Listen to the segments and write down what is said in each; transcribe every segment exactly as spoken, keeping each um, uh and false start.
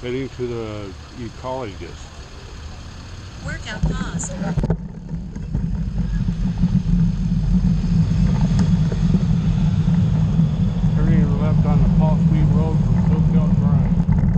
heading to the ecologist. Workout paused. Turning left on the Paul Sweet Road from Soapdale Drive.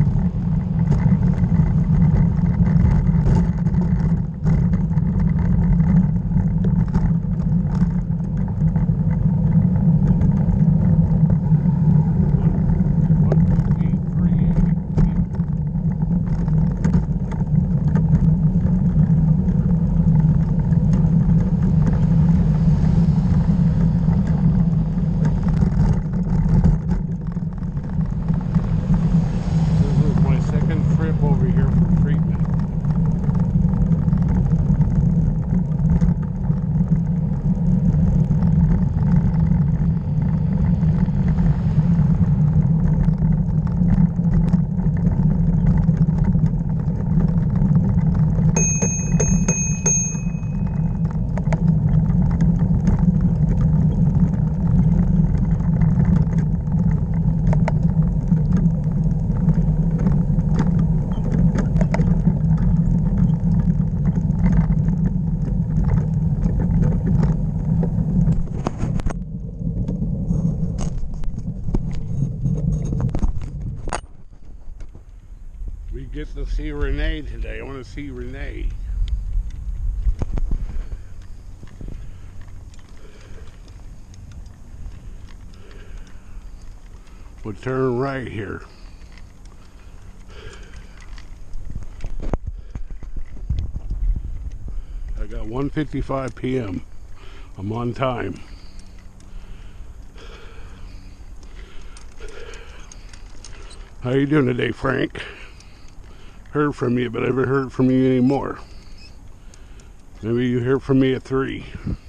Over here for treatment. We get to see Renee today. I want to see Renee. We'll turn right here. I got one fifty-five p m I'm on time. How you doing today, Frank? Heard from you, but I haven't heard from you anymore. Maybe you hear from me at three.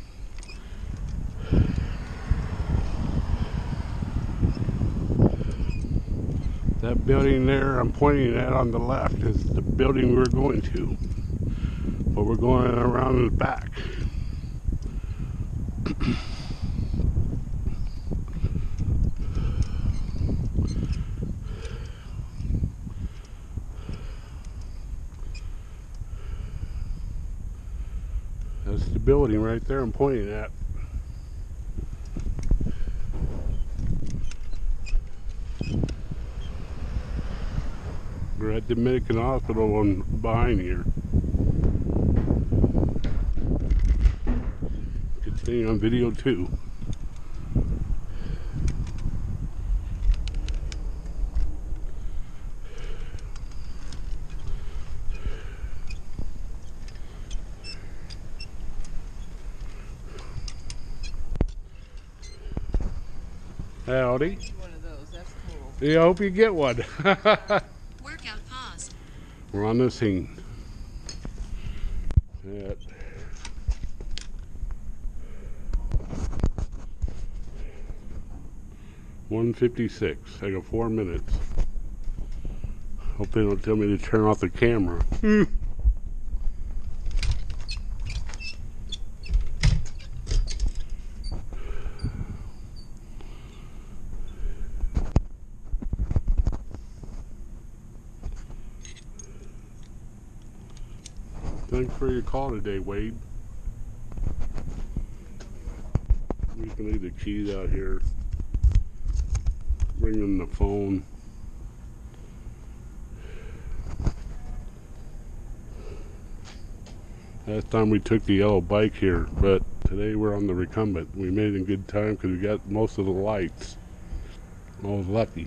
That building there I'm pointing at on the left is the building we're going to. But we're going around the back. That's the building right there I'm pointing at. We're at the Dominican Hospital on behind here. Continuing on video two. Howdy. One of those. That's cool. Yeah, I hope you get one. Workout pause. We're on the scene. At one fifty-six. I got four minutes. Hope they don't tell me to turn off the camera. Thanks for your call today, Wade. We can leave the keys out here. Bring in the phone. Last time we took the yellow bike here, but today we're on the recumbent. We made it in good time because we got most of the lights. I was lucky.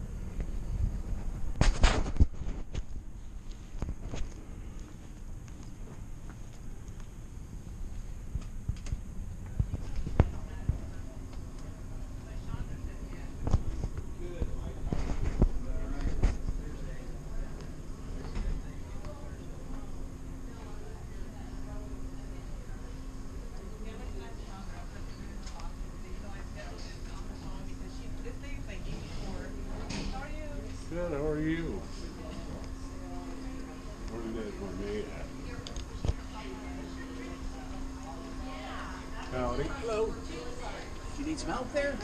Good, how are you? Where did that Renee at? Howdy. Hello. You need some help there?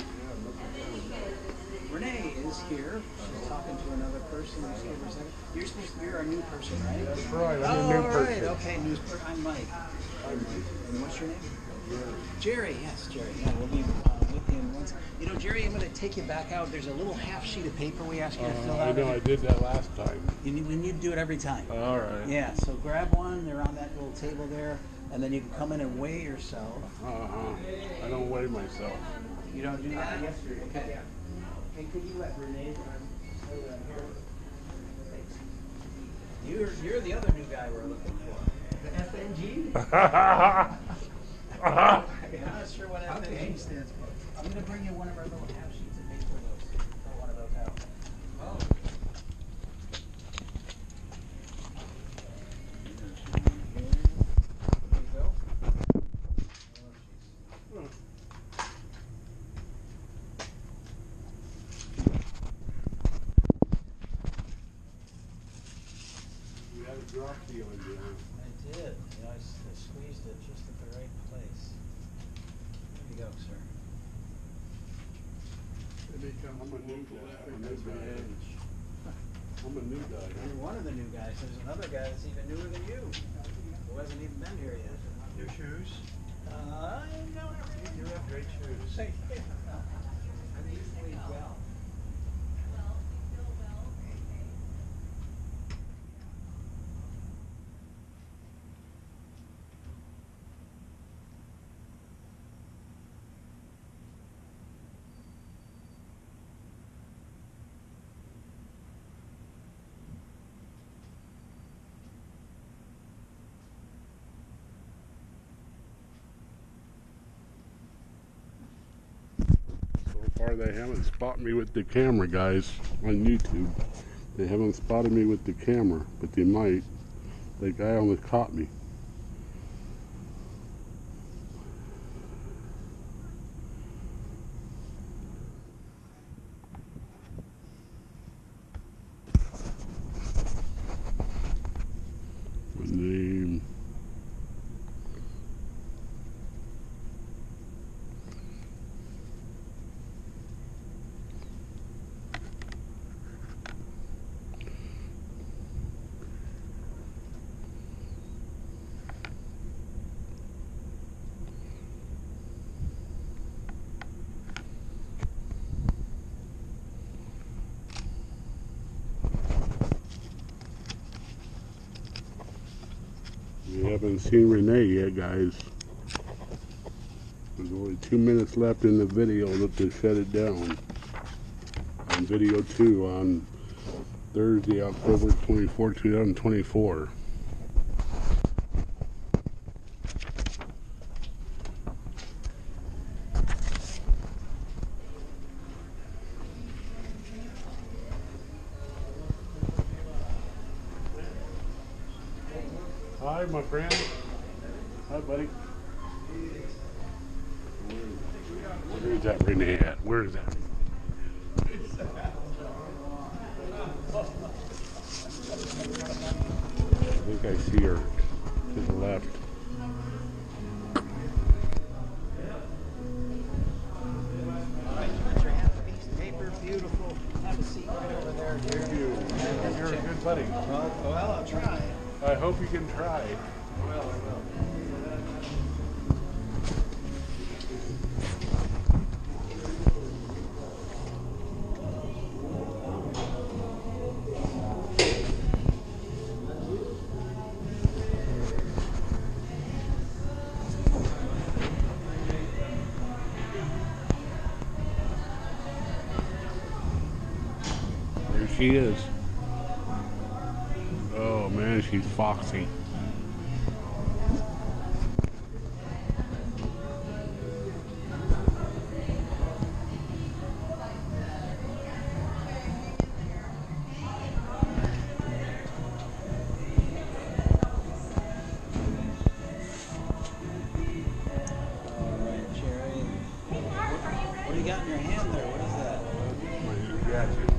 Renee is here. She's talking to another person who's here presenting. You're supposed to be our new person, right? That's right. I'm Oh, a new all person. right. Okay, news person. I'm Mike. Hi, Mike. And what's your name? Jerry. Jerry. Yes, Jerry. Yeah, we'll be uh, with you in one second. You know, Jerry, I'm going to take you back out. There's a little half sheet of paper we ask you to Uh, fill I out. know. I did that last time. You need, we need to do it every time. All right. Yeah, so grab one. They're on that little table there. And then you can come in and weigh yourself. Uh-huh. I don't weigh myself. You don't do that? Yes, sir. Okay. Hey, could you let Renee You're, you're the other new guy we're looking for. The F N G? I'm not sure what F N G stands for. I'm going to bring you one of our little half sheets of paper. Those. Throw one of those out. Oh. There you go. You had a drop deal in there. I did. You know, I, s- I squeezed it just at the right place. There you go, sir. I'm a new guy. I'm a new guy. I'm a new guy. You're one of the new guys. There's another guy that's even newer than you, who hasn't even been here yet. New shoes? Uh, no, not really. You have great shoes. Say, I'm usually well. So far, they haven't spotted me with the camera, guys, on YouTube. They haven't spotted me with the camera, but they might. That guy almost caught me. My name. We haven't seen Renee yet, guys. There's only two minutes left in the video to shut it down. On video two on Thursday, October twenty-fourth, two thousand twenty-four. Hi, my friend. Hi, buddy. Where, where is that Renee at? Where is that? I think I see her to the left. All right, you got your half piece of paper. Beautiful. Have a seat right over there. Thank you. You're a good buddy. Well, well, I'll try. I hope you can try. Well, I will. There she is. Oh man, she's foxy. All right, Jerry. What do you got in your hand there? What is that? My new gadget.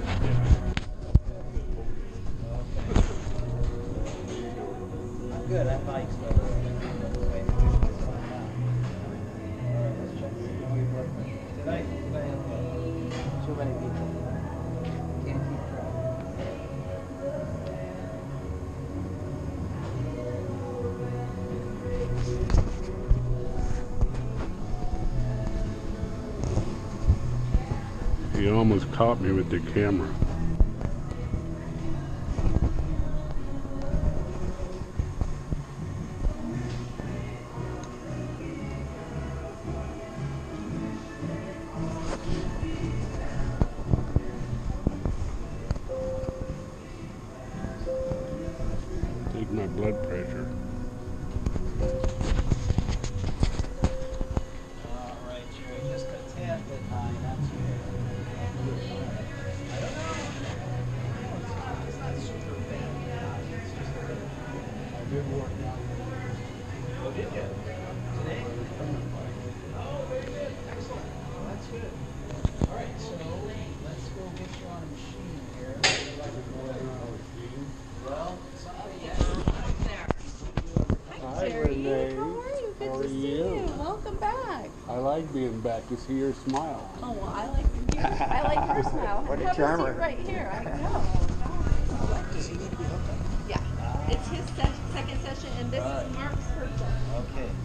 I'm good. That bike's better. All right, let's check. He almost caught me with the camera. Take my blood pressure. All right, Jerry, just a tad bit high, that's good. I don't know. It's not, it's not super bad. It's just a bit. I did work out. Oh, did you? Today? Oh, very good. Excellent. Well, that's good. All right, so let's go get you on a machine here. Well, somebody yet. Hi, Jerry, Renee. how are you? Good How to are see you? you. Welcome back. I like being back to see your smile. Oh well, I like your, I like your smile. What a Have a charmer. seat right here. I know. Does he need to be hooked up? Yeah, it's his se- second session, and this Right. is Mark's first session. Okay.